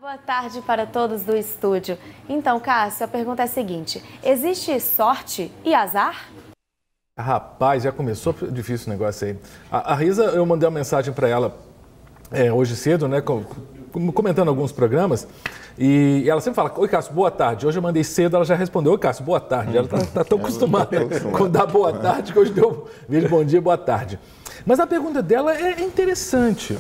Boa tarde para todos do estúdio. Então, Cássio, a pergunta é a seguinte: existe sorte e azar? Rapaz, já começou difícil o negócio aí. A Risa, eu mandei uma mensagem para ela hoje cedo, né, comentando alguns programas, e ela sempre fala: oi, Cássio, boa tarde. Hoje eu mandei cedo, ela já respondeu: oi, Cássio, boa tarde. Ela tá tão acostumada com dar boa tarde que hoje deu vídeo bom dia, boa tarde. Mas a pergunta dela é interessante.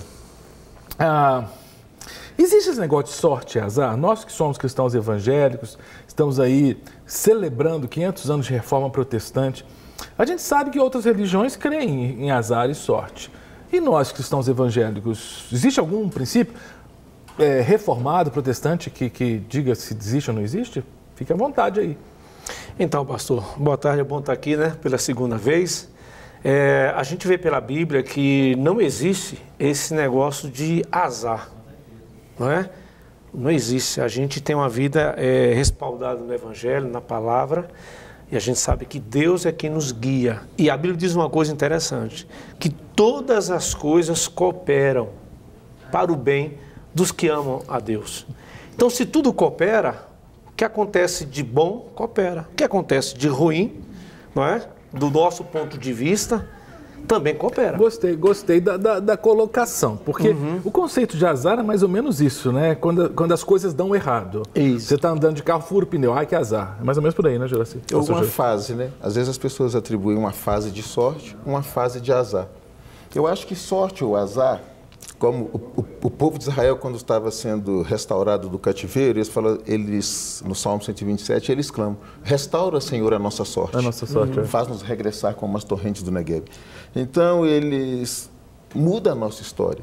Existe esse negócio de sorte e azar? Nós que somos cristãos evangélicos, estamos aí celebrando 500 anos de reforma protestante. A gente sabe que outras religiões creem em azar e sorte. E nós cristãos evangélicos, existe algum princípio reformado, protestante, que diga se existe ou não existe? Fique à vontade aí. Então, pastor, boa tarde, é bom estar aqui, né, pela segunda vez. A gente vê pela Bíblia que não existe esse negócio de azar. Não é? Não existe. A gente tem uma vida respaldada no Evangelho, na Palavra, e a gente sabe que Deus é quem nos guia. E a Bíblia diz uma coisa interessante, que todas as coisas cooperam para o bem dos que amam a Deus. Então, se tudo coopera, o que acontece de bom, coopera. O que acontece de ruim, não é? Do nosso ponto de vista, também coopera. Gostei da colocação, porque o conceito de azar é mais ou menos isso, né? Quando as coisas dão errado. Isso. Você está andando de carro, fura o pneu, ai que azar. É mais ou menos por aí, né, Juraci? Uma fase, né? Às vezes as pessoas atribuem uma fase de sorte, uma fase de azar. Eu acho que sorte ou azar, como o povo de Israel, quando estava sendo restaurado do cativeiro, eles no Salmo 127, eles clamam: restaura, Senhor, a nossa sorte. A nossa sorte, Faz-nos regressar como as torrentes do Negueb. Então, eles mudam a nossa história.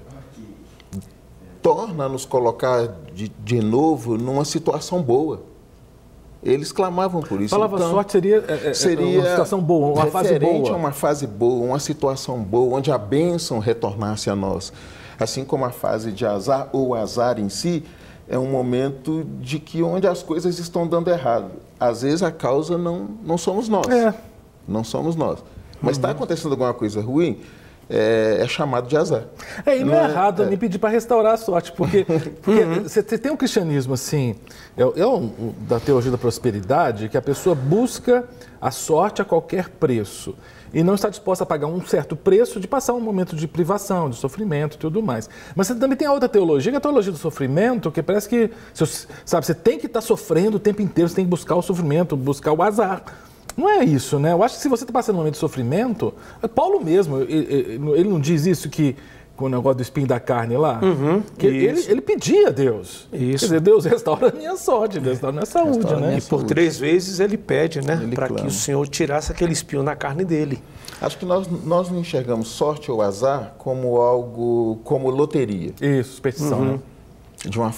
Torna a nos colocar de novo numa situação boa. Eles clamavam por isso. A palavra sorte seria uma situação boa, uma fase boa. Referente a uma fase boa, uma situação boa, onde a bênção retornasse a nós. Assim como a fase de azar, ou azar em si, é um momento de que onde as coisas estão dando errado. Às vezes a causa não somos nós. Não somos nós. Mas está acontecendo alguma coisa ruim, é chamado de azar. E não é errado nem pedir para restaurar a sorte, porque você tem um cristianismo assim, da teologia da prosperidade, que a pessoa busca a sorte a qualquer preço e não está disposta a pagar um certo preço de passar um momento de privação, de sofrimento e tudo mais. Mas você também tem a outra teologia, que é a teologia do sofrimento, que parece que, você tem que estar sofrendo o tempo inteiro, você tem que buscar o sofrimento, buscar o azar. Não é isso, né? Eu acho que se você está passando um momento de sofrimento, Paulo mesmo, ele não diz isso que, com o negócio do espinho da carne lá, que ele pedia a Deus. Isso. Quer dizer, Deus restaura a minha sorte, Deus restaura a minha saúde, né? E por 3 vezes ele pede, né? Para que o Senhor tirasse aquele espinho na carne dele. Acho que nós não enxergamos sorte ou azar como algo, como loteria. Isso, superstição, né? De uma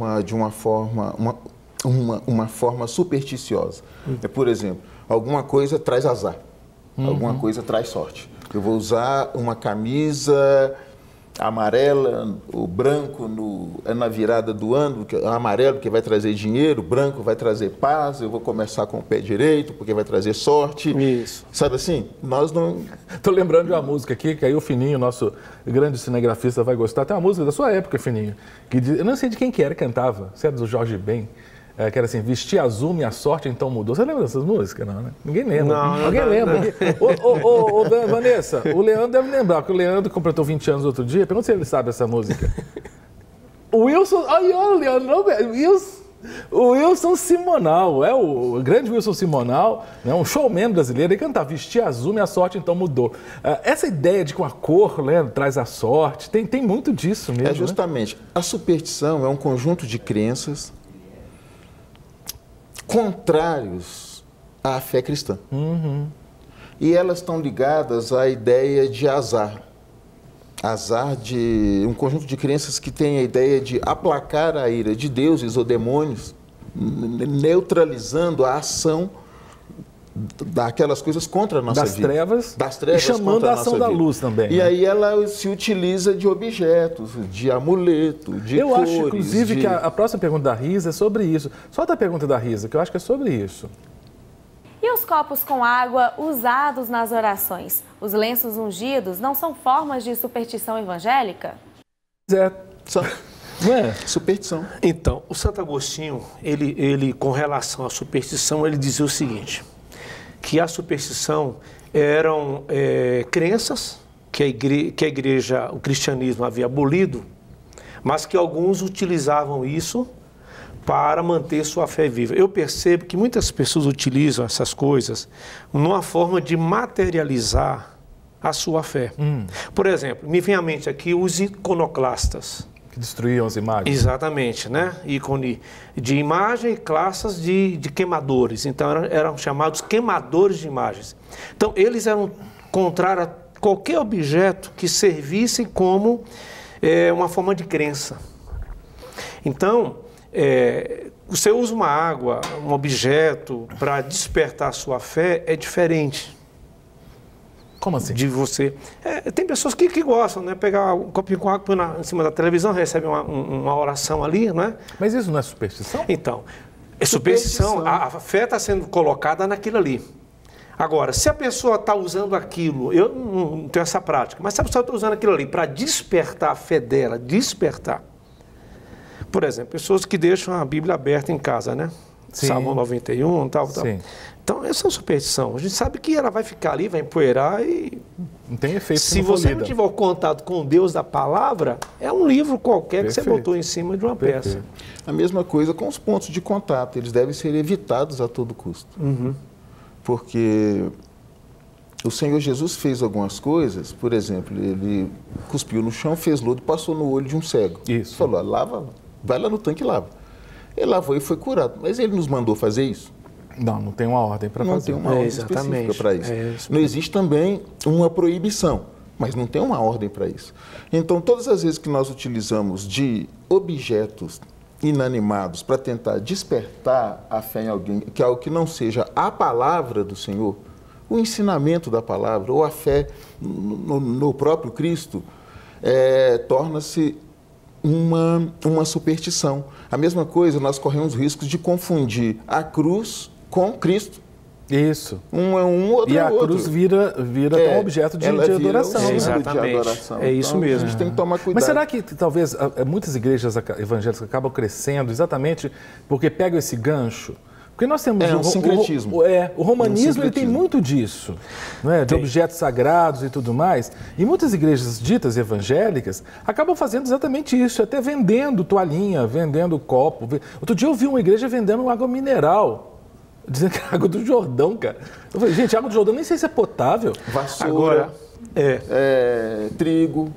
forma supersticiosa. Por exemplo, alguma coisa traz azar, alguma coisa traz sorte. Eu vou usar uma camisa amarela, o branco na virada do ano, amarelo que vai trazer dinheiro, branco vai trazer paz, eu vou começar com o pé direito porque vai trazer sorte. Isso. Sabe assim? Nós não... Tô lembrando de uma música aqui, que aí o Fininho, nosso grande cinegrafista, vai gostar. Tem uma música da sua época, Fininho, que diz, eu não sei de quem que era, cantava, se era do Jorge Ben, que era assim: vestir azul, minha sorte então mudou. Você lembra dessas músicas? Não, né? Ninguém lembra. Alguém lembra? Ô, Vanessa, o Leandro deve lembrar, porque o Leandro completou 20 anos outro dia. Pergunta se ele sabe essa música. O Wilson... o Leandro não... O Wilson Simonal, o grande Wilson Simonal, né, um showman brasileiro, ele cantava: vestir azul, minha sorte então mudou. Essa ideia de que uma cor, né, traz a sorte, tem muito disso mesmo. Justamente. Né? A superstição é um conjunto de crenças contrários à fé cristã. E elas estão ligadas à ideia de azar. Azar de um conjunto de crenças que tem a ideia de aplacar a ira de deuses ou demônios, neutralizando a ação daquelas coisas contra a nossa vida. Das trevas, e chamando a ação da luz também. E aí ela se utiliza de objetos, de amuleto, de cores. Eu acho, inclusive, que a próxima pergunta da Risa é sobre isso. Solta a pergunta da Risa, que eu acho que é sobre isso. E os copos com água usados nas orações? Os lenços ungidos não são formas de superstição evangélica? Não é? Superstição. Então, o Santo Agostinho, ele com relação à superstição, ele dizia o seguinte, que a superstição eram crenças que a igreja, o cristianismo havia abolido, mas que alguns utilizavam isso para manter sua fé viva. Eu percebo que muitas pessoas utilizam essas coisas numa forma de materializar a sua fé. Por exemplo, me vem à mente aqui os iconoclastas. Que destruíam as imagens. Exatamente, né? Ícone de imagem e classes de queimadores. Então, eram chamados queimadores de imagens. Então, eles eram contrários a qualquer objeto que servisse como uma forma de crença. Então, você usa uma água, um objeto, para despertar a sua fé, é diferente. Como assim? De você. Tem pessoas que gostam, né? Pegar um copinho com água, põe em cima da televisão, recebe uma oração ali, não é? Mas isso não é superstição? Então, é superstição. A fé está sendo colocada naquilo ali. Agora, se a pessoa está usando aquilo, eu não tenho essa prática, mas se a pessoa está usando aquilo ali para despertar a fé dela, despertar. Por exemplo, pessoas que deixam a Bíblia aberta em casa, né? Sim. Salmo 91, tal. Sim. Então, essa é uma superstição. A gente sabe que ela vai ficar ali, vai empoeirar e... Não tem efeito se você não tiver o contato com o Deus da palavra, é um livro qualquer que você botou em cima de uma peça. A mesma coisa com os pontos de contato. Eles devem ser evitados a todo custo. Porque o Senhor Jesus fez algumas coisas, por exemplo, ele cuspiu no chão, fez lodo, passou no olho de um cego. Isso. Falou, lava, vai lá no tanque e lava. Ele lavou e foi curado. Mas ele nos mandou fazer isso? Não tem uma ordem para fazer. Não tem uma ordem específica para isso. Não existe também uma proibição, mas não tem uma ordem para isso. Então, todas as vezes que nós utilizamos de objetos inanimados para tentar despertar a fé em alguém, que é algo que não seja a palavra do Senhor, o ensinamento da palavra ou a fé no próprio Cristo, torna-se uma superstição. A mesma coisa, nós corremos riscos de confundir a cruz com Cristo. Isso. Um é um, outro e é a outro. cruz vira um objeto de adoração. Um exatamente. De adoração. É isso mesmo. A gente tem que tomar cuidado. Mas será que talvez muitas igrejas evangélicas acabam crescendo exatamente porque pegam esse gancho? Porque nós temos um sincretismo. O romanismo ele tem muito disso, não é? De objetos sagrados e tudo mais. E muitas igrejas ditas evangélicas acabam fazendo exatamente isso, até vendendo toalhinha, vendendo copo. Outro dia eu vi uma igreja vendendo água mineral, dizendo que é água do Jordão, cara. Eu falei, gente, água do Jordão nem sei se é potável. Vassoura, trigo,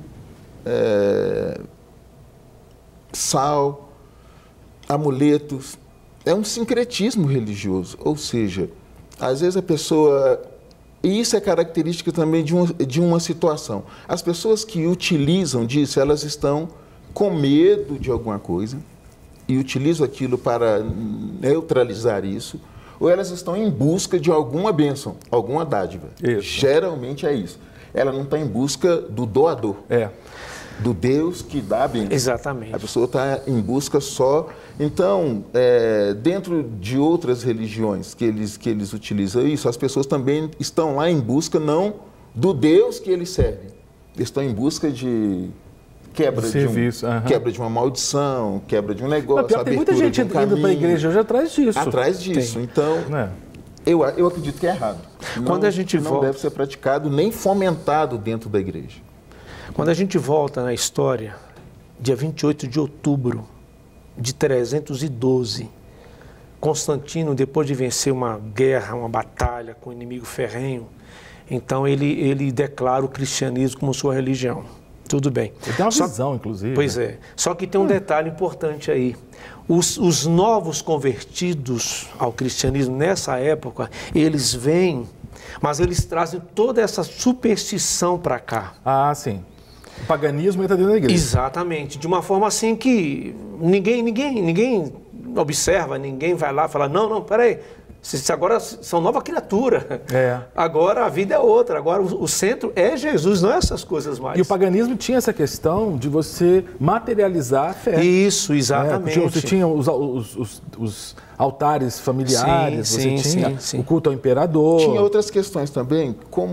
sal, amuletos. É um sincretismo religioso, ou seja, às vezes a pessoa... E isso é característica também de uma situação. As pessoas que utilizam disso, elas estão com medo de alguma coisa e utilizam aquilo para neutralizar isso, ou elas estão em busca de alguma bênção, alguma dádiva. Isso. Geralmente é isso. Ela não está em busca do doador. Do Deus que dá a bênção. Exatamente. A pessoa está em busca só. Então, dentro de outras religiões que eles utilizam isso, as pessoas também estão lá em busca não do Deus que eles servem. Eles estão em busca de quebra de uma maldição, quebra de um negócio, tem muita gente indo para a igreja hoje atrás disso. Atrás disso. Tem. Então, eu acredito que é errado. Quando a gente não deve ser praticado nem fomentado dentro da igreja. Quando a gente volta na história, dia 28 de outubro de 312, Constantino, depois de vencer uma guerra, uma batalha com o inimigo ferrenho, então ele declara o cristianismo como sua religião. Tudo bem. Ele tem uma visão, inclusive. Pois é. Só que tem um detalhe importante aí. Os novos convertidos ao cristianismo nessa época, eles vêm, mas eles trazem toda essa superstição para cá. Ah, sim. O paganismo entra dentro da igreja. Exatamente. De uma forma assim que ninguém observa, ninguém vai lá e fala, não, peraí, vocês agora são nova criatura. Agora a vida é outra, agora o centro é Jesus, não é essas coisas mais. E o paganismo tinha essa questão de você materializar a fé. Isso, exatamente. Você tinha os altares familiares, você tinha o culto ao imperador. Tinha outras questões também, como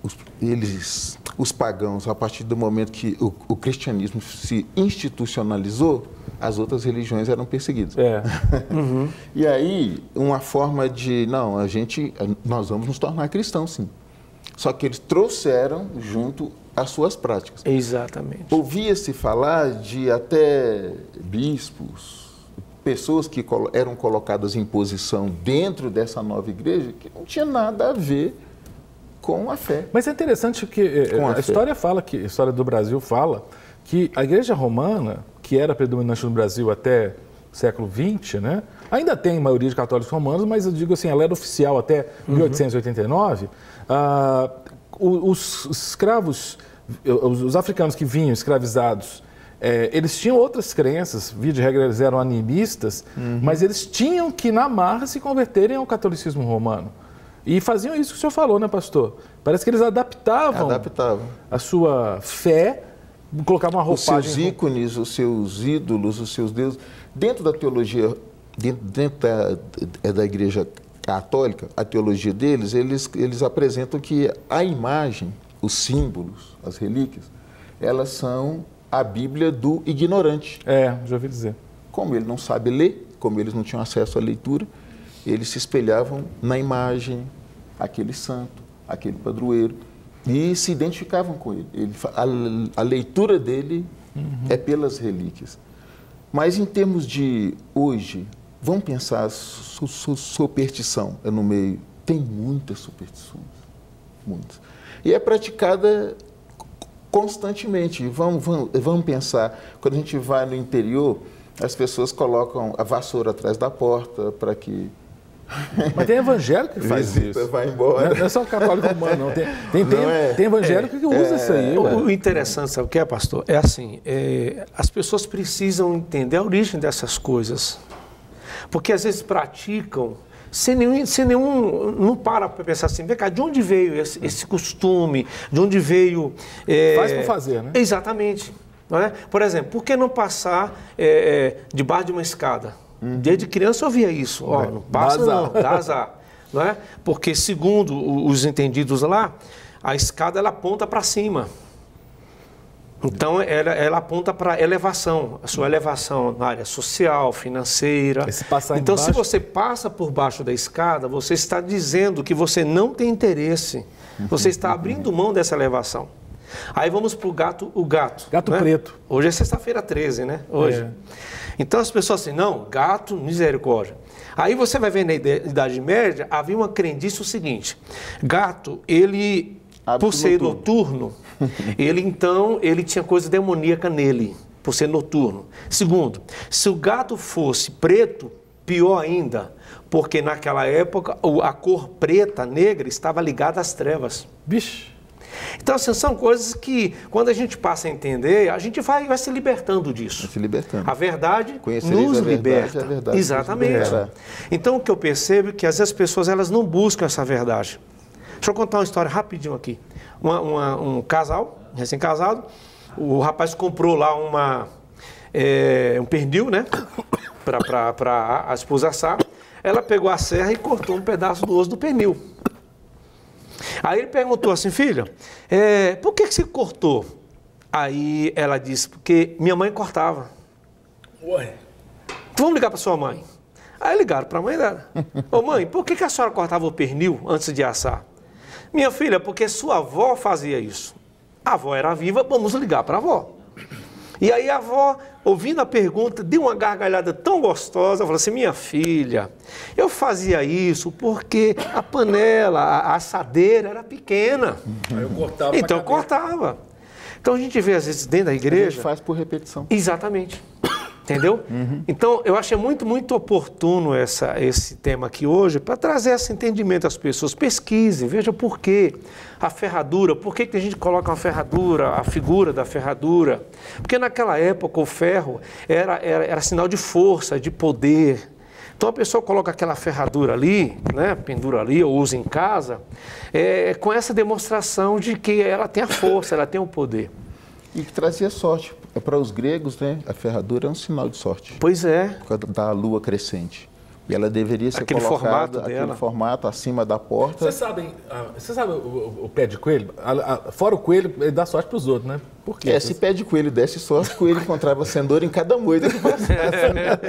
os pagãos, a partir do momento que o cristianismo se institucionalizou, as outras religiões eram perseguidas. Uhum. E aí, uma forma de, não, nós vamos nos tornar cristãos, sim. Só que eles trouxeram junto as suas práticas. Exatamente. Ouvia-se falar de até bispos, pessoas que eram colocadas em posição dentro dessa nova igreja que não tinha nada a ver com a fé. Mas é interessante que a história do Brasil fala que a igreja romana, que era predominante no Brasil até o século XX, né? Ainda tem maioria de católicos romanos, mas eu digo assim, ela era oficial até 1889. Os escravos, os africanos que vinham escravizados, eles tinham outras crenças, via de regra eles eram animistas, mas eles tinham que na marra se converterem ao catolicismo romano. E faziam isso que o senhor falou, né, pastor? Parece que eles adaptavam. A sua fé, colocavam uma roupagem... Os seus ícones, os seus ídolos, os seus deuses. Dentro da teologia, dentro da igreja católica, a teologia deles, eles apresentam que a imagem, os símbolos, as relíquias, elas são a Bíblia do ignorante. Já ouvi dizer. Como ele não sabe ler, como eles não tinham acesso à leitura, eles se espelhavam na imagem, aquele santo, aquele padroeiro, e se identificavam com ele. A leitura dele é pelas relíquias. Mas em termos de hoje, vamos pensar, superstição no meio. Tem muitas superstições, muitas. E é praticada constantemente. Vamos pensar, quando a gente vai no interior, as pessoas colocam a vassoura atrás da porta para que... Mas tem evangélico que faz isso. Vai embora. Não é só o católico romano, não. Tem evangélico que usa isso aí. O interessante, sabe o que é, pastor? É assim, as pessoas precisam entender a origem dessas coisas. Porque às vezes praticam sem nenhum não para pensar assim, vem cá, de onde veio esse costume, de onde veio... Faz por fazer, né? Exatamente. Não é? Por exemplo, por que não passar debaixo de uma escada? Desde criança eu ouvia isso. Não passa não, dá azar. Não é? Porque segundo os entendidos lá, a escada ela aponta para cima. Então, ela aponta para elevação, a sua elevação na área social, financeira. Então, se você passa por baixo da escada, você está dizendo que você não tem interesse. Você está abrindo mão dessa elevação. Aí vamos para o gato. Gato né? preto. Hoje é sexta-feira 13, né? Hoje. Então, as pessoas assim, não, gato, misericórdia. Aí você vai ver na Idade Média, havia uma crendice o seguinte, gato, ele... Por ser noturno, ele tinha coisa demoníaca nele, por ser noturno. Segundo, se o gato fosse preto, pior ainda, porque naquela época a cor preta, negra, estava ligada às trevas. Bicho. Então, assim, são coisas que, quando a gente passa a entender, a gente vai se libertando disso. Vai se libertando. A verdade nos liberta. A verdade exatamente. Então, o que eu percebo é que, às vezes, as pessoas elas não buscam essa verdade. Deixa eu contar uma história rapidinho aqui. Um casal, recém-casado, o rapaz comprou lá um pernil, né? Para a esposa assar. Ela pegou a serra e cortou um pedaço do osso do pernil. Aí ele perguntou assim, filha, por que você cortou? Aí ela disse, porque minha mãe cortava. Ué. Vamos ligar para sua mãe. Aí ligaram para a mãe dela. Ô mãe, por que a senhora cortava o pernil antes de assar? Minha filha, porque sua avó fazia isso. A avó era viva, vamos ligar para a avó. E aí a avó, ouvindo a pergunta, deu uma gargalhada tão gostosa, falou assim, minha filha, eu fazia isso porque a panela, a assadeira era pequena. Eu cortava. Então eu cortava. Então a gente vê às vezes dentro da igreja... A gente faz por repetição. Exatamente. Entendeu? Então, eu achei muito oportuno esse tema aqui hoje para trazer esse entendimento às pessoas. Pesquisem, vejam por quê. A ferradura, por que a gente coloca uma ferradura, a figura da ferradura? Porque naquela época o ferro era sinal de força, de poder. Então a pessoa coloca aquela ferradura ali, né, pendura ali ou usa em casa, com essa demonstração de que ela tem a força, ela tem o poder. E que trazia sorte. Para os gregos, né, a ferradura é um sinal de sorte. Pois é. Por causa da lua crescente. E ela deveria ser Aquele colocada, formato aquele dela. formato acima da porta. Você sabe o pé de coelho? Fora o coelho, ele dá sorte para os outros, né? Por quê? Se pé de coelho desse sorte, o coelho encontrava cenoura em cada moita que passasse.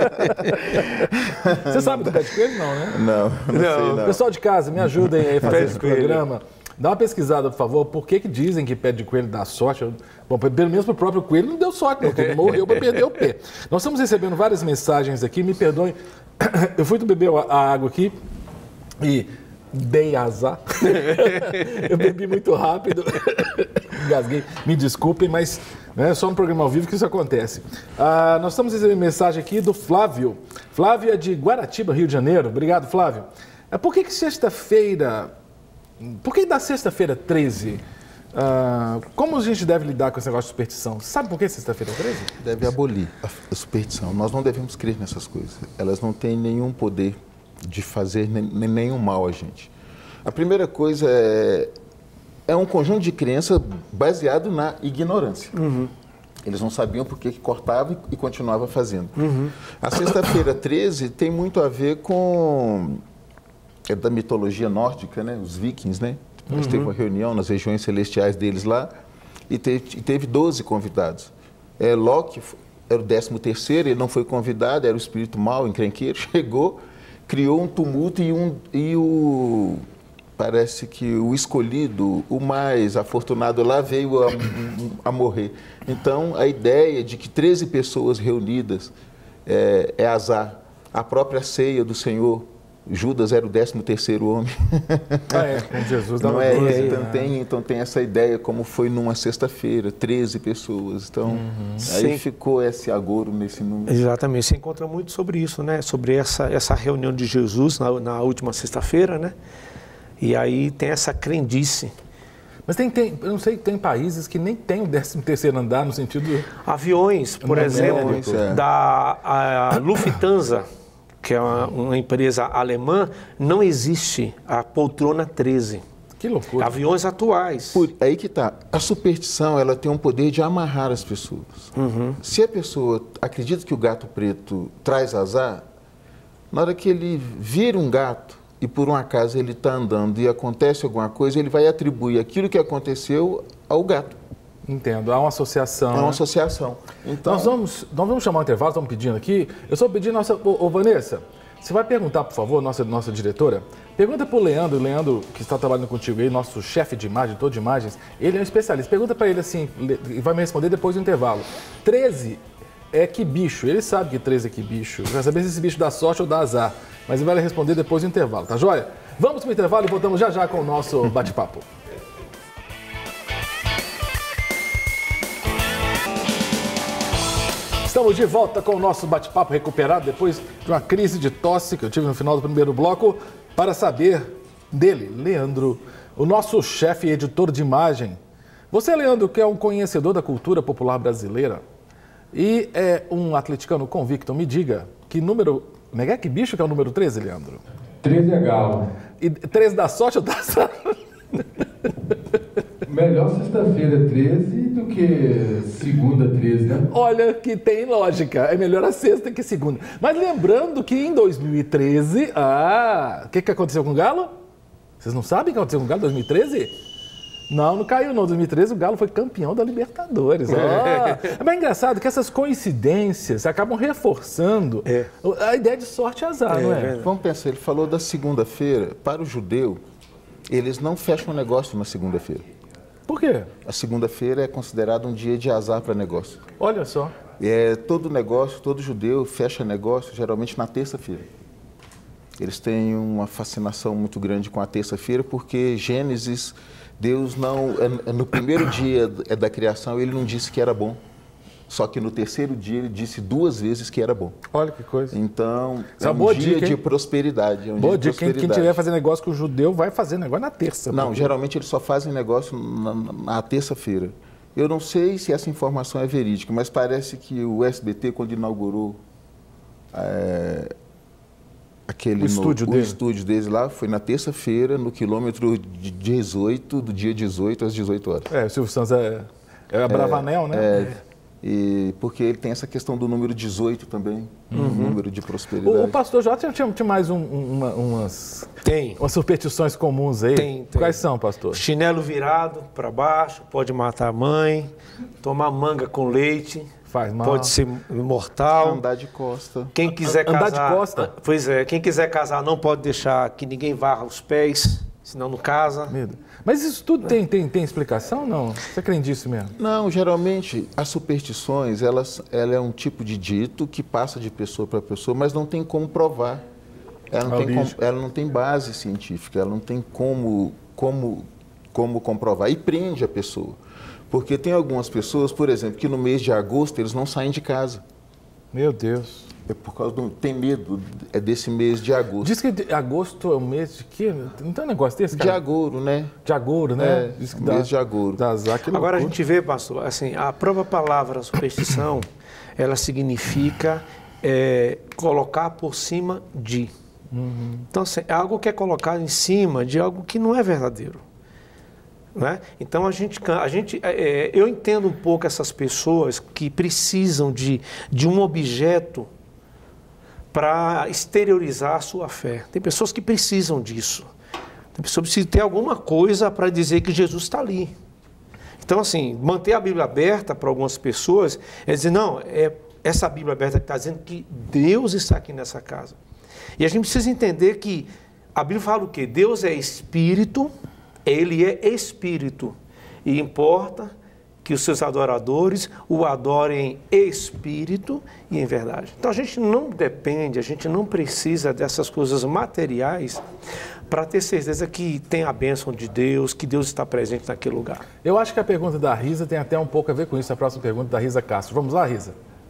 Você sabe do pé de coelho? Não, né? Não sei não. Pessoal de casa, me ajudem aí a fazer Pé de esse coelho. programa. Dá uma pesquisada, por favor. Por que dizem que pé de coelho dá sorte? Bom, pelo menos para o próprio coelho não deu sorte, não, porque ele morreu para perder o pé. Nós estamos recebendo várias mensagens aqui, me perdoem. Eu fui beber a água aqui e dei azar. Eu bebi muito rápido, engasguei. Me desculpem, mas é só no programa ao vivo que isso acontece. Nós estamos recebendo mensagem aqui do Flávio. Flávio é de Guaratiba, Rio de Janeiro. Obrigado, Flávio. Por que sexta-feira... Por que da sexta-feira 13? Como a gente deve lidar com esse negócio de superstição? Sabe por que sexta-feira 13? Deve abolir a superstição. Nós não devemos crer nessas coisas. Elas não têm nenhum poder de fazer nenhum mal a gente. A primeira coisa é um conjunto de crenças baseado na ignorância. Uhum. Eles não sabiam por que cortava e continuava fazendo. Uhum. A sexta-feira 13 tem muito a ver com... É da mitologia nórdica, né? Os vikings, né? Eles teve uma reunião nas regiões celestiais deles lá e teve 12 convidados. Loki era o 13º, ele não foi convidado, era o espírito mau, encrenqueiro, chegou, criou um tumulto parece que o escolhido, o mais afortunado lá veio a morrer. Então, a ideia de que 13 pessoas reunidas é azar. A própria ceia do Senhor, Judas era o 13º homem. Com Jesus dava não é? 12, Então tem essa ideia, como foi numa sexta-feira, 13 pessoas. Então, aí ficou esse agouro nesse número. Exatamente. Você encontra muito sobre isso, né? Sobre essa reunião de Jesus na última sexta-feira, né? E aí tem essa crendice. Mas eu não sei, tem países que nem tem o 13º andar no sentido... Aviões, por exemplo, da Lufthansa, que é uma empresa alemã, não existe a poltrona 13. Que loucura. Aviões atuais. Aí que tá. A superstição, ela tem um poder de amarrar as pessoas. Uhum. Se a pessoa acredita que o gato preto traz azar, na hora que ele vira um gato e por um acaso ele está andando e acontece alguma coisa, ele vai atribuir aquilo que aconteceu ao gato. Entendo, há uma associação. É uma associação. Então, nós vamos chamar um intervalo, estamos pedindo aqui. Eu estou pedindo, Vanessa, você vai perguntar, por favor, nossa diretora, pergunta para o Leandro, que está trabalhando contigo aí, nosso chefe de imagem, todo de imagens, ele é um especialista. Pergunta para ele assim, e vai me responder depois do intervalo. 13 é que bicho? Ele sabe que 13 é que bicho. Vai saber se esse bicho dá sorte ou dá azar, mas ele vai responder depois do intervalo, tá joia? Vamos para o intervalo e voltamos já com o nosso bate-papo. Estamos de volta com o nosso bate-papo recuperado depois de uma crise de tosse que eu tive no final do primeiro bloco para saber dele, Leandro, o nosso chefe e editor de imagem. Você, Leandro, que é um conhecedor da cultura popular brasileira e é um atleticano convicto, me diga, que bicho que é o número 13, Leandro? 13 é galo. E 13 dá sorte ou dá azar? Melhor sexta-feira 13 do que segunda 13, né? Olha que tem lógica, é melhor a sexta que a segunda. Mas lembrando que em 2013, o que aconteceu com o Galo? Vocês não sabem o que aconteceu com o Galo em 2013? Não caiu não. Em 2013 o Galo foi campeão da Libertadores. É bem engraçado que essas coincidências acabam reforçando a ideia de sorte e azar, não é? Vamos pensar, ele falou da segunda-feira. Para o judeu, eles não fecham negócio na segunda-feira. Por quê? A segunda-feira é considerado um dia de azar para negócio. Olha só. Todo negócio, todo judeu fecha negócio geralmente na terça-feira. Eles têm uma fascinação muito grande com a terça-feira porque Gênesis, Deus não... No primeiro dia da criação ele não disse que era bom. Só que no terceiro dia ele disse 2 vezes que era bom. Olha que coisa. Então, é um dia de prosperidade. Boa dica. Quem tiver fazer negócio com o judeu vai fazer negócio na terça. Não, geralmente eles só fazem negócio na terça-feira. Eu não sei se essa informação é verídica, mas parece que o SBT, quando inaugurou o estúdio deles lá, foi na terça-feira, no quilômetro 18, do dia 18 às 18 horas. O Silvio Santos é a Bravanel, né? E porque ele tem essa questão do número 18 também, número de prosperidade. O pastor J tinha mais umas superstições comuns aí. Tem. Quais são, pastor? Chinelo virado para baixo, pode matar a mãe. Tomar manga com leite, faz mal. Pode ser mortal. Andar de costa. Quem quiser casar... Andar de costa? Pois é, quem quiser casar não pode deixar que ninguém varra os pés, senão não casa. Medo. Mas isso tudo tem explicação, não? Você crê nisso mesmo? Não, geralmente as superstições, ela é um tipo de dito que passa de pessoa para pessoa, mas não tem como provar. Ela não tem base científica, ela não tem como comprovar. E prende a pessoa. Porque tem algumas pessoas, por exemplo, que no mês de agosto eles não saem de casa. Meu Deus. É por causa tem medo desse mês de agosto. Diz que agosto é o mês de quê? Não tem um negócio desse, cara? De agouro, né? De agouro, né? Diz que mês de agouro. Agora a gente vê, pastor, assim, a própria palavra superstição, ela significa colocar por cima de. Então, assim, é algo que é colocado em cima de algo que não é verdadeiro. Né? Então, eu entendo um pouco essas pessoas que precisam de um objeto para exteriorizar a sua fé. Tem pessoas que precisam disso. Tem pessoas que precisam ter alguma coisa para dizer que Jesus está ali. Então, assim, manter a Bíblia aberta para algumas pessoas é dizer, não, é essa Bíblia aberta que está dizendo que Deus está aqui nessa casa. E a gente precisa entender que a Bíblia fala o quê? Deus é Espírito, Ele é Espírito. E importa que os seus adoradores o adorem em espírito e em verdade. Então a gente não depende, a gente não precisa dessas coisas materiais para ter certeza que tem a bênção de Deus, que Deus está presente naquele lugar. Eu acho que a pergunta da Risa tem até um pouco a ver com isso, a próxima pergunta da Risa Castro. Vamos lá, Risa?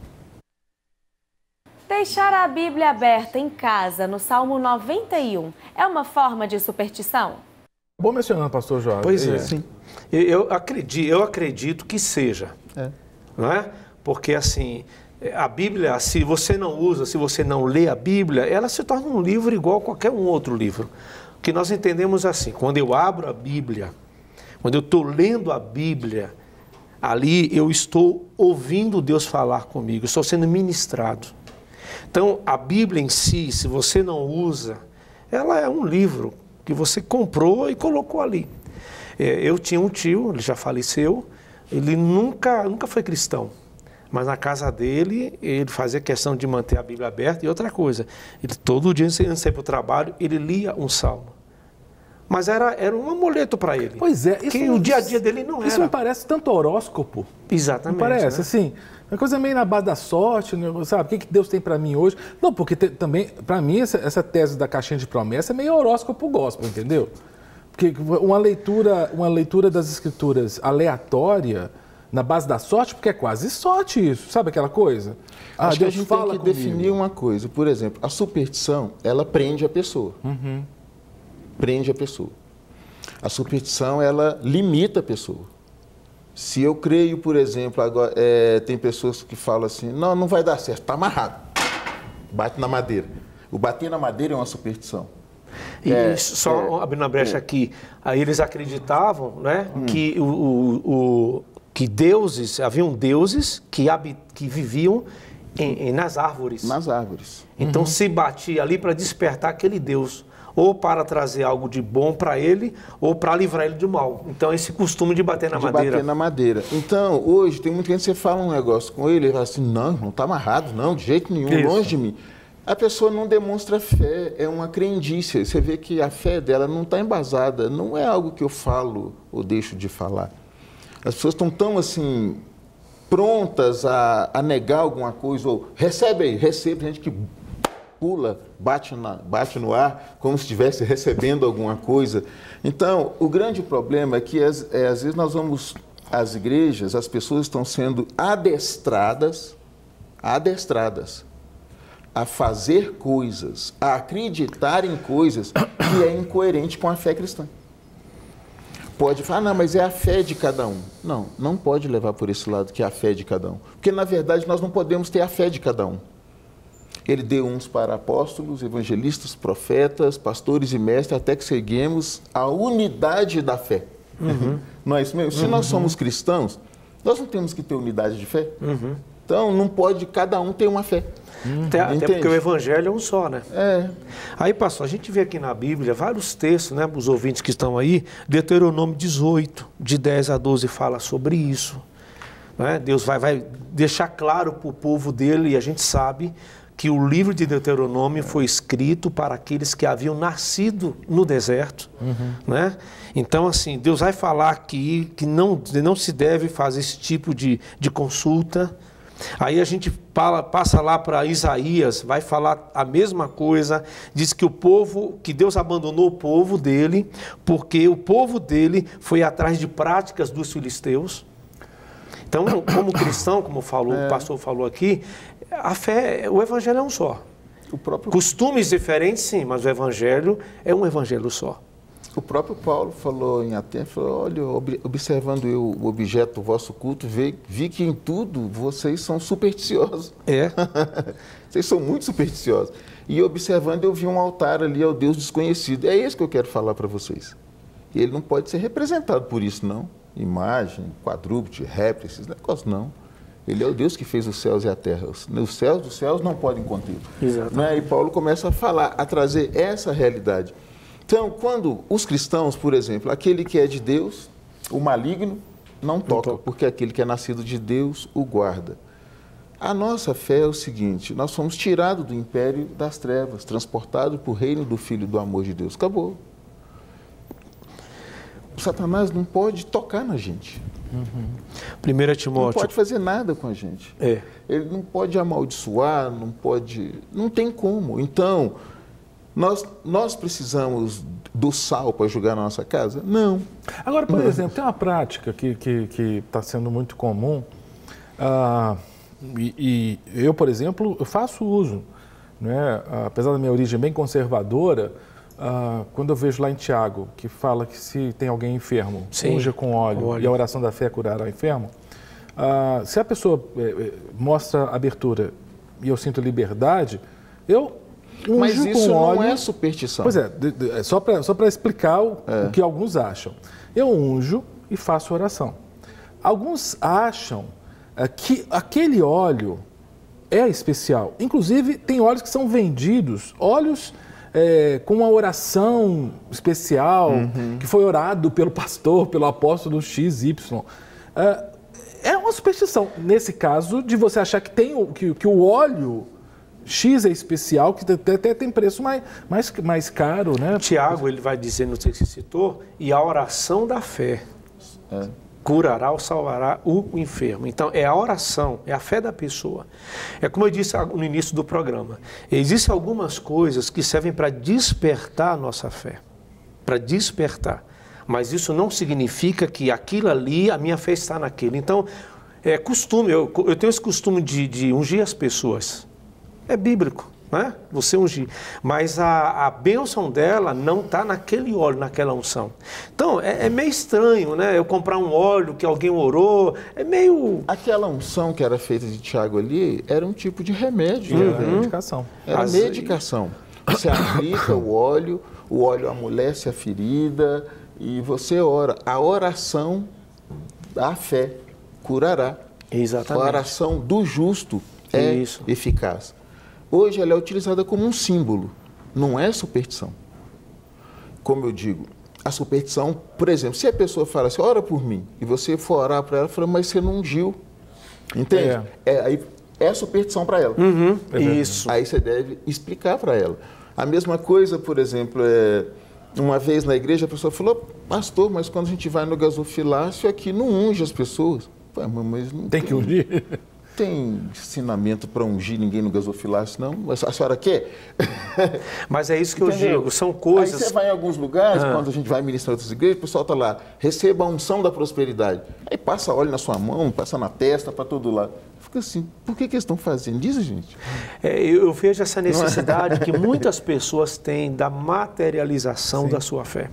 Deixar a Bíblia aberta em casa, no Salmo 91, é uma forma de superstição? Bom mencionando, pastor Jorge. Pois é. Sim. Eu acredito que seja. Não é? Porque, assim, a Bíblia, se você não usa, se você não lê a Bíblia, ela se torna um livro igual a qualquer outro livro. O que nós entendemos assim, quando eu abro a Bíblia, quando eu estou lendo a Bíblia, ali eu estou ouvindo Deus falar comigo, estou sendo ministrado. Então, a Bíblia em si, se você não usa, ela é um livro que você comprou e colocou ali. Eu tinha um tio, ele já faleceu, ele nunca foi cristão, mas na casa dele, ele fazia questão de manter a Bíblia aberta. E outra coisa, ele todo dia, antes de sair para o trabalho, ele lia um salmo. Mas era um amuleto para ele. Pois é. Que o dia a dia dele não era. Isso me parece tanto horóscopo. Exatamente. Me parece, né? assim, uma coisa meio na base da sorte, né? Sabe? O que Deus tem para mim hoje? Não, porque também, para mim, essa tese da caixinha de promessa é meio horóscopo gospel, entendeu? Porque uma leitura das escrituras aleatória, na base da sorte, porque é quase sorte isso, sabe aquela coisa? Acho Deus que a gente tem que definir uma coisa. Por exemplo, a superstição, ela prende a pessoa. Prende a pessoa. A superstição, ela limita a pessoa. Se eu creio, por exemplo, agora, tem pessoas que falam assim, não vai dar certo, está amarrado. Bate na madeira. O bater na madeira é uma superstição. E só abrindo a brecha aqui, aí eles acreditavam, né, que deuses, haviam deuses que viviam nas árvores. Nas árvores. Então se batia ali para despertar aquele deus, ou para trazer algo de bom para ele, ou para livrar ele do mal. Então esse costume de bater na madeira. Bater na madeira. Então, hoje, tem muita gente que você fala um negócio com ele fala assim, não está amarrado, não, de jeito nenhum, longe de mim. A pessoa não demonstra fé, é uma crendice. Você vê que a fé dela não está embasada, não é algo que eu falo ou deixo de falar. As pessoas estão tão assim, prontas a negar alguma coisa, ou recebe, gente que pula, bate no ar, como se estivesse recebendo alguma coisa. Então, o grande problema é que, às vezes, nós vamos às igrejas, as pessoas estão sendo adestradas a fazer coisas, a acreditar em coisas que é incoerente com a fé cristã. Pode falar, não, mas é a fé de cada um. Não pode levar por esse lado que é a fé de cada um. Porque, na verdade, nós não podemos ter a fé de cada um. Ele deu uns para apóstolos, evangelistas, profetas, pastores e mestres, até que seguimos a unidade da fé. Não é isso mesmo? Se nós somos cristãos, Nós não temos que ter unidade de fé? Então, não pode cada um ter uma fé. Até porque o evangelho é um só, né? É. Aí, pastor, a gente vê aqui na Bíblia vários textos, né? Os ouvintes que estão aí, Deuteronômio 18, de 10 a 12, fala sobre isso. Né? Deus vai deixar claro para o povo dele, e a gente sabe que o livro de Deuteronômio foi escrito para aqueles que haviam nascido no deserto, né? Então, assim, Deus vai falar aqui que não se deve fazer esse tipo de consulta. Aí a gente passa lá para Isaías, vai falar a mesma coisa, diz que que Deus abandonou o povo dele, porque o povo dele foi atrás de práticas dos filisteus. Então, como cristão, como o pastor falou aqui, a fé, o evangelho é um só. Costumes diferentes, sim, mas o evangelho é um evangelho só. O próprio Paulo falou em Atenas, falou, olha, observando eu o objeto do vosso culto, vi que em tudo vocês são supersticiosos. Vocês são muito supersticiosos. E observando eu vi um altar ali ao Deus desconhecido. É isso que eu quero falar para vocês. E ele não pode ser representado por isso, não. Imagem, quadrúpede, réplica, esses negócios, não. Ele é o Deus que fez os céus e a terra. Os céus dos céus não podem contê-lo. Né? E Paulo começa a falar, a trazer essa realidade. Então, quando os cristãos, por exemplo, aquele que é de Deus, o maligno, não toca, porque aquele que é nascido de Deus o guarda. A nossa fé é o seguinte, nós fomos tirados do império das trevas, transportados para o reino do Filho do amor de Deus. Acabou. O Satanás não pode tocar na gente. 1 Timóteo. Não pode fazer nada com a gente. Ele não pode amaldiçoar, não tem como. Então, nós precisamos do sal para jogar na nossa casa? Não. Agora, por exemplo, tem uma prática que está sendo muito comum, e eu, por exemplo, eu faço uso, né? Apesar da minha origem bem conservadora, quando eu vejo lá em Tiago, que fala que se tem alguém enfermo, unja com óleo e a oração da fé curará o enfermo, se a pessoa mostra abertura e eu sinto liberdade, eu unjo. Mas isso com óleo. Não é superstição. Pois é, só para explicar o que alguns acham. Eu unjo e faço oração. Alguns acham que aquele óleo é especial. Inclusive, tem óleos que são vendidos, óleos com uma oração especial, que foi orado pelo pastor, pelo apóstolo XY. É uma superstição, nesse caso, de você achar que o óleo X é especial, que até tem preço mais caro, né? Tiago, ele vai dizer, não sei se citou, e a oração da fé curará ou salvará o enfermo. Então, é a oração, é a fé da pessoa. É como eu disse no início do programa, existem algumas coisas que servem para despertar a nossa fé, para despertar. Mas isso não significa que aquilo ali, a minha fé está naquilo. Então, é costume, eu tenho esse costume de ungir as pessoas. É bíblico, né? Você ungir. Mas a bênção dela não está naquele óleo, naquela unção. Então, é meio estranho, né? Eu comprar um óleo que alguém orou, é meio... Aquela unção que era feita de Tiago ali, era um tipo de remédio. Medicação. Era medicação. Você aplica o óleo amolece a ferida e você ora. A oração da fé curará. Exatamente. A oração do justo é eficaz. Hoje ela é utilizada como um símbolo, não é superstição. Como eu digo, a superstição, por exemplo, se a pessoa fala assim, ora por mim, e você for orar para ela, fala, mas você não ungiu. Entende? Aí é superstição para ela. Isso. Aí você deve explicar para ela. A mesma coisa, por exemplo, uma vez na igreja a pessoa falou, pastor, mas quando a gente vai no gasofilácio aqui não unge as pessoas. Mas não tem que ungir? Tem ensinamento para ungir ninguém no gasofilácio, não? A senhora quer? Mas é isso que eu digo, são coisas... Aí você vai em alguns lugares, quando a gente vai ministrar outras igrejas, o pessoal está lá, receba a unção da prosperidade. Aí passa óleo na sua mão, passa na testa, para todo lado. Fica assim, por que eles estão fazendo isso, gente? Eu vejo essa necessidade que muitas pessoas têm da materialização da sua fé.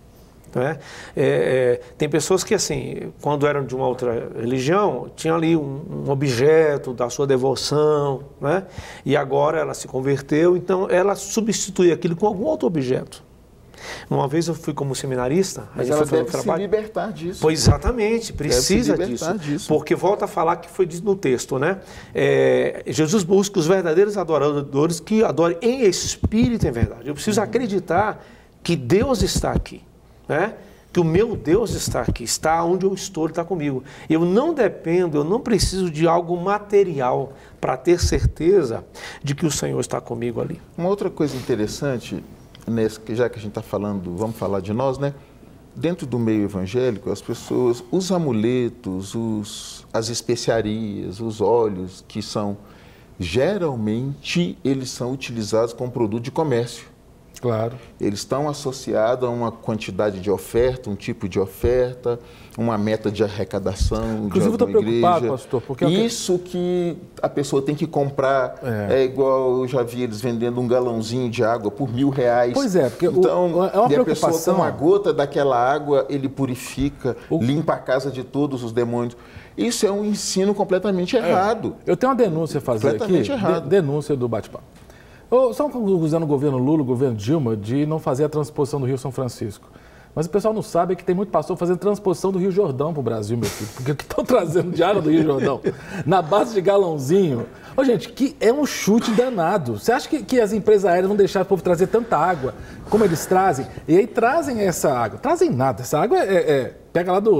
Né? Tem pessoas que, assim, quando eram de uma outra religião, tinham ali um objeto da sua devoção, né? E agora ela se converteu, então ela substitui aquilo com algum outro objeto. Uma vez eu fui como seminarista, Mas a gente ela foi deve se libertar disso. Pois exatamente, precisa Deve se libertar disso. Porque volta a falar que foi dito no texto, né? Jesus busca os verdadeiros adoradores que adorem em espírito e em verdade. Eu preciso acreditar que Deus está aqui, né? Que o meu Deus está aqui, está onde eu estou, Ele está comigo. Eu não dependo, eu não preciso de algo material para ter certeza de que o Senhor está comigo ali. Uma outra coisa interessante, já que a gente está falando, vamos falar de nós, né? Dentro do meio evangélico, as pessoas, os amuletos, as especiarias, os óleos, que são, geralmente, eles são utilizados como produto de comércio. Claro. Eles estão associados a uma quantidade de oferta, um tipo de oferta, uma meta de arrecadação. Inclusive, de alguma eu estou preocupado, igreja. pastor, porque isso que a pessoa tem que comprar é igual eu já vi eles vendendo um galãozinho de água por R$1.000. Pois é, porque então, é uma e a pessoa preocupação. com uma gota daquela água, ele purifica, limpa a casa de todos os demônios. Isso é um ensino completamente errado. Eu tenho uma denúncia a fazer Completamente aqui, errado. denúncia do bate-papo. Só usando o governo Lula, o governo Dilma, de não fazer a transposição do Rio São Francisco. Mas o pessoal não sabe que tem muito pastor fazendo transposição do Rio Jordão para o Brasil, meu filho. Porque o que estão trazendo de água do Rio Jordão, na base de galãozinho. Ô, gente, que é um chute danado. Você acha que as empresas aéreas vão deixar o povo trazer tanta água como eles trazem? E aí trazem essa água. Trazem nada. Essa água pega lá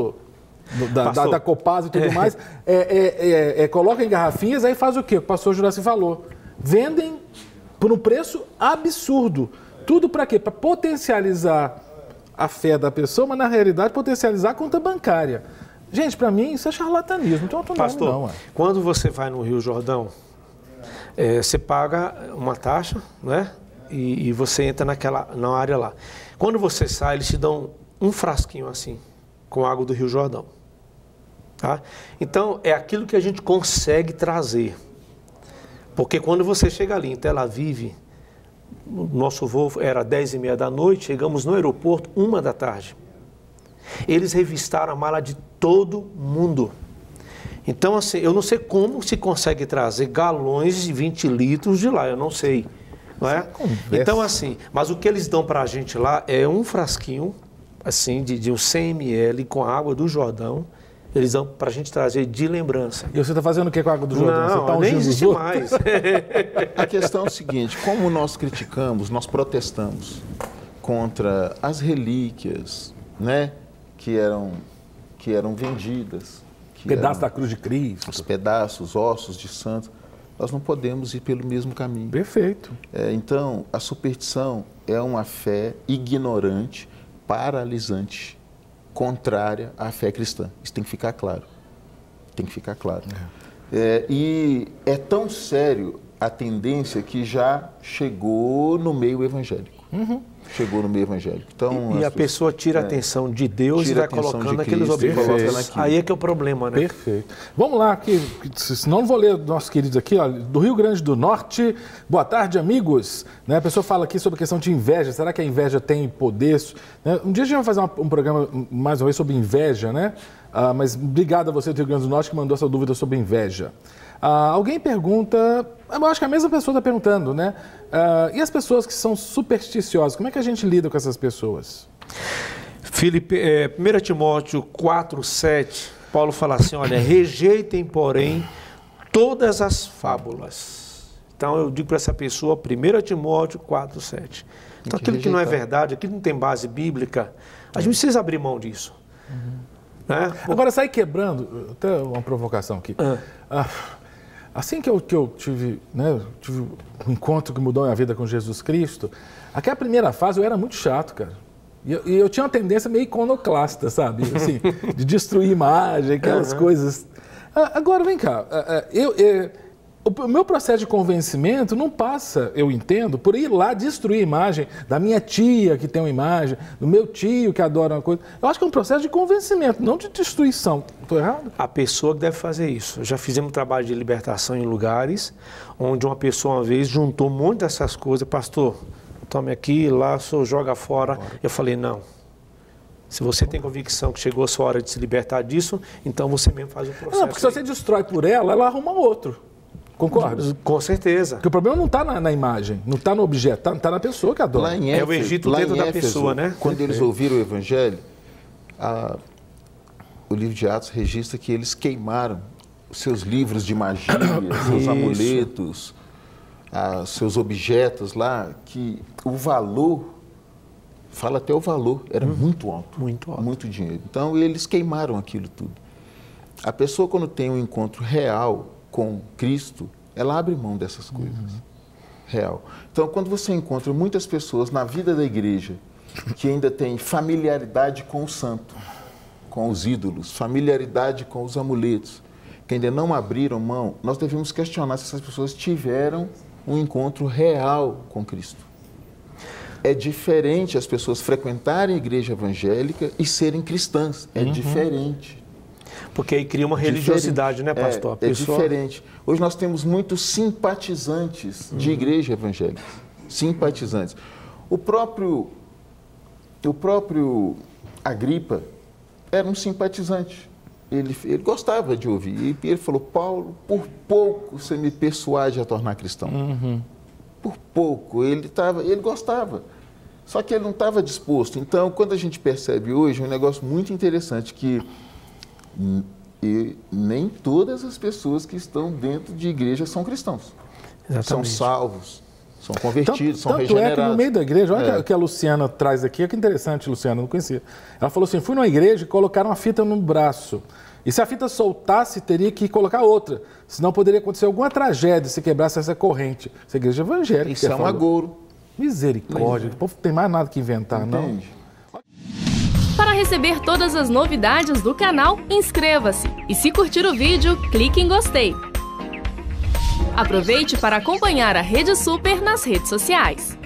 da Copasa e tudo mais, coloca em garrafinhas, aí faz o quê? O pastor Juraci falou. Vendem por um preço absurdo. Tudo para quê? Para potencializar a fé da pessoa, mas na realidade potencializar a conta bancária. Gente, para mim isso é charlatanismo. Então, pastor, não. Quando você vai no Rio Jordão, você paga uma taxa, né? E você entra na área lá. Quando você sai, eles te dão um frasquinho assim, com água do Rio Jordão. Tá? Então, é aquilo que a gente consegue trazer. Porque quando você chega ali em Tel Aviv, o nosso voo era 10h30 da noite, chegamos no aeroporto 1h da tarde. Eles revistaram a mala de todo mundo. Então, assim, eu não sei como se consegue trazer galões de 20 litros de lá, eu não sei. Não é? Então, assim, mas o que eles dão para a gente lá é um frasquinho, assim, de uns 100 ml com água do Jordão. Eles dão para a gente trazer de lembrança. E você está fazendo o que com a água do Jordão? Não, você tá nem existe mais. A questão é o seguinte, como nós criticamos, nós protestamos contra as relíquias, né, que eram vendidas. Pedaço da cruz de Cristo. Os pedaços, ossos de santos. Nós não podemos ir pelo mesmo caminho. Perfeito. Então, a superstição é uma fé ignorante, paralisante, contrária à fé cristã. Isso tem que ficar claro. Tem que ficar claro. E é tão sério a tendência que já chegou no meio evangélico. Chegou no meio evangélico. Então, e a pessoa tira a atenção de Deus e vai colocando naqueles objetos. Aí é que é o problema, né? Perfeito. Vamos lá, senão não vou ler nossos queridos aqui, ó, do Rio Grande do Norte. Boa tarde, amigos. Né, a pessoa fala aqui sobre a questão de inveja. Será que a inveja tem poder? Né, um dia a gente vai fazer um programa mais uma vez sobre inveja, né? Mas obrigado a você do Rio Grande do Norte que mandou essa dúvida sobre inveja. Alguém pergunta, eu acho que a mesma pessoa está perguntando, né? E as pessoas que são supersticiosas, como é que a gente lida com essas pessoas? 1 Timóteo 4:7, Paulo fala assim, olha, rejeitem, porém, todas as fábulas. Então eu digo para essa pessoa, 1 Timóteo 4:7. Então aquilo que não é verdade, aquilo que não tem base bíblica, a gente precisa abrir mão disso. Né? Agora, sair quebrando, até uma provocação aqui. Assim que eu tive, né, tive um encontro que mudou a minha vida com Jesus Cristo, aquela primeira fase eu era muito chato, cara. E eu tinha uma tendência meio iconoclasta, sabe? Assim, de destruir imagem, aquelas coisas. Agora, vem cá. O meu processo de convencimento não passa, eu entendo, por ir lá destruir a imagem da minha tia que tem uma imagem, do meu tio que adora uma coisa. Eu acho que é um processo de convencimento, não de destruição. Estou errado? A pessoa que deve fazer isso. Já fizemos trabalho de libertação em lugares onde uma pessoa uma vez juntou um monte dessas coisas. Pastor, tome aqui, lá, o senhor joga fora. Eu falei, não. Se você tem convicção que chegou a sua hora de se libertar disso, então você mesmo faz o processo. Não, porque se você destrói por ela, ela arruma outro. Concorda? Com certeza. Porque o problema não está na imagem, não está no objeto, está na pessoa que adora. Lá em É o Egito dentro da pessoa, né? Quando eles ouviram o Evangelho, o livro de Atos registra que eles queimaram os seus livros de magia, seus amuletos, seus objetos lá, que o valor, fala até o valor, era muito alto. Muito alto. Muito dinheiro. Então, eles queimaram aquilo tudo. A pessoa, quando tem um encontro real com Cristo, ela abre mão dessas coisas. Real. Então, quando você encontra muitas pessoas na vida da igreja que ainda têm familiaridade com o santo, com os ídolos, familiaridade com os amuletos, que ainda não abriram mão, nós devemos questionar se essas pessoas tiveram um encontro real com Cristo. É diferente as pessoas frequentarem a igreja evangélica e serem cristãs. É diferente. Porque aí cria uma religiosidade, né, pastor? É diferente. Hoje nós temos muitos simpatizantes de igreja evangélica. Simpatizantes. O próprio Agripa era um simpatizante. Ele gostava de ouvir. E ele falou: Paulo, por pouco você me persuade a tornar cristão. Por pouco. Ele gostava. Só que ele não estava disposto. Então, quando a gente percebe hoje um negócio muito interessante, que nem todas as pessoas que estão dentro de igreja são cristãos. Exatamente. São salvos, são convertidos, são tanto regenerados. É que no meio da igreja, olha o que a Luciana traz aqui, que interessante, Luciana, não conhecia. Ela falou assim: fui numa igreja e colocaram uma fita no braço. E se a fita soltasse, teria que colocar outra. Senão poderia acontecer alguma tragédia se quebrasse essa corrente. Essa igreja evangélica. Isso é um agouro. Misericórdia. O povo não tem mais nada que inventar, Entende? não. Para receber todas as novidades do canal, inscreva-se. E se curtir o vídeo, clique em gostei. Aproveite para acompanhar a Rede Super nas redes sociais.